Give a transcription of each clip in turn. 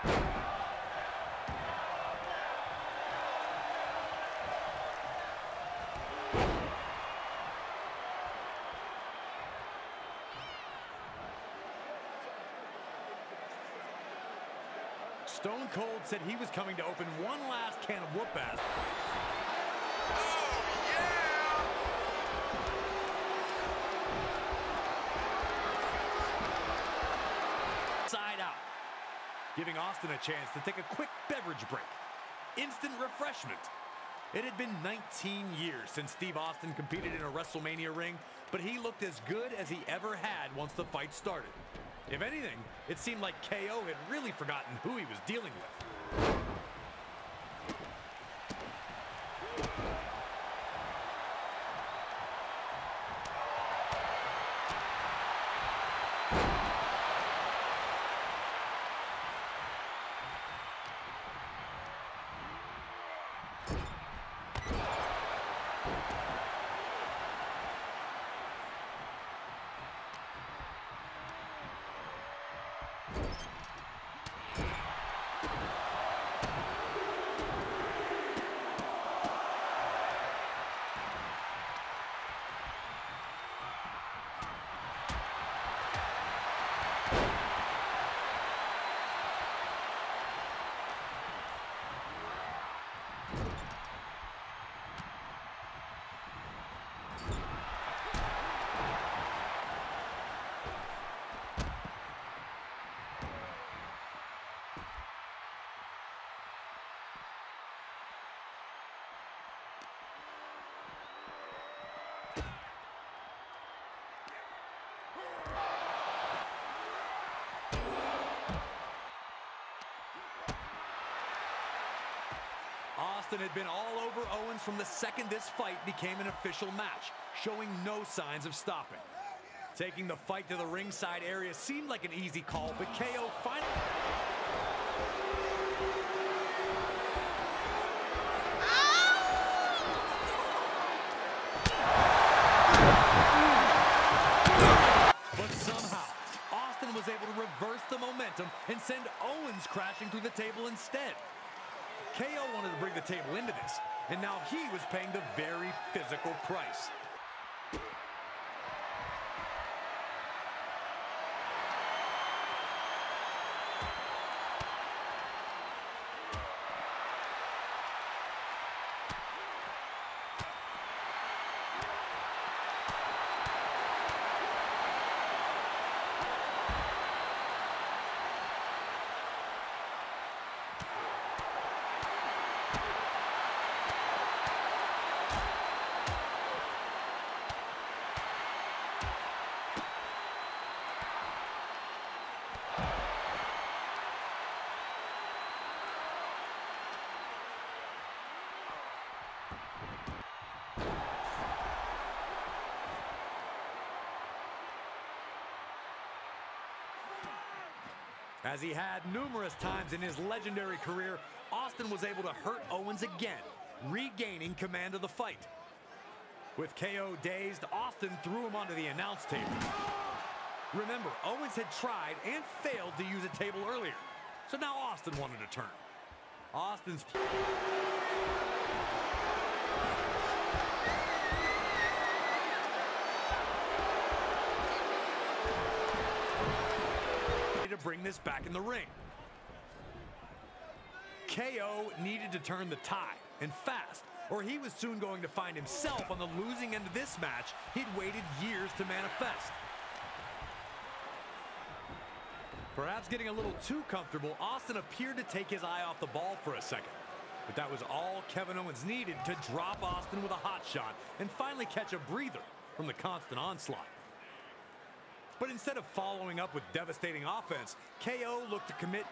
Stone Cold said he was coming to open one last can of whoop-ass. Oh, yeah! Side out, giving Austin a chance to take a quick beverage break. Instant refreshment. It had been 19 years since Steve Austin competed in a WrestleMania ring, but he looked as good as he ever had once the fight started. If anything, it seemed like KO had really forgotten who he was dealing with. Austin had been all over Owens from the second this fight became an official match, showing no signs of stopping. Taking the fight to the ringside area seemed like an easy call, but KO finally... But somehow, Austin was able to reverse the momentum and send Owens crashing through the table instead. KO wanted to bring the table into this, and now he was paying the very physical price. As he had numerous times in his legendary career, Austin was able to hurt Owens again, regaining command of the fight. With KO dazed, Austin threw him onto the announce table. Remember, Owens had tried and failed to use a table earlier, so now Austin wanted to turn. Austin's... to bring this back in the ring. KO needed to turn the tide, and fast, or he was soon going to find himself on the losing end of this match he'd waited years to manifest. Perhaps getting a little too comfortable, Austin appeared to take his eye off the ball for a second. But that was all Kevin Owens needed to drop Austin with a hot shot and finally catch a breather from the constant onslaught. But instead of following up with devastating offense, KO looked to commit...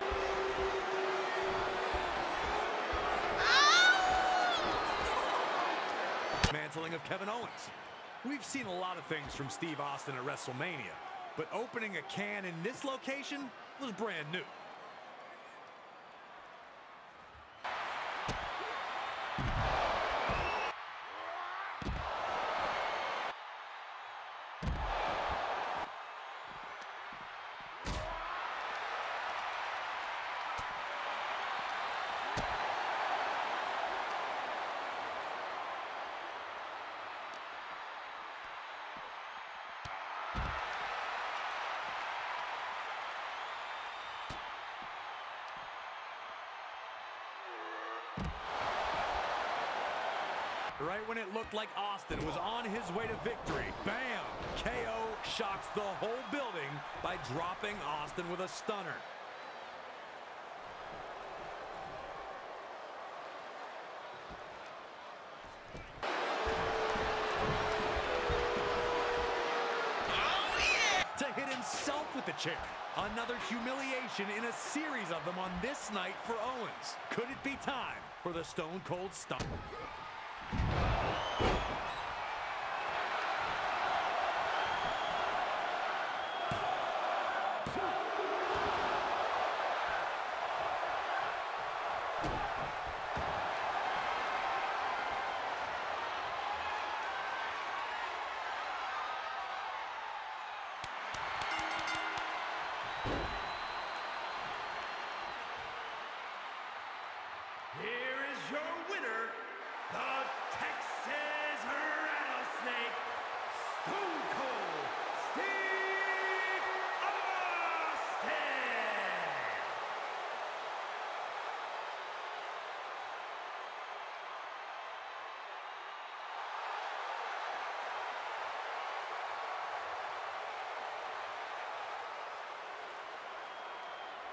Mantling of Kevin Owens. We've seen a lot of things from Steve Austin at WrestleMania, but opening a can in this location was brand new. Right when it looked like Austin was on his way to victory, bam! KO shocks the whole building by dropping Austin with a stunner. To hit himself with the chair. Another humiliation in a series of them on this night for Owens. Could it be time for the Stone Cold Stunner? Here is your winner, the Texas Rattlesnake, Stone Cold.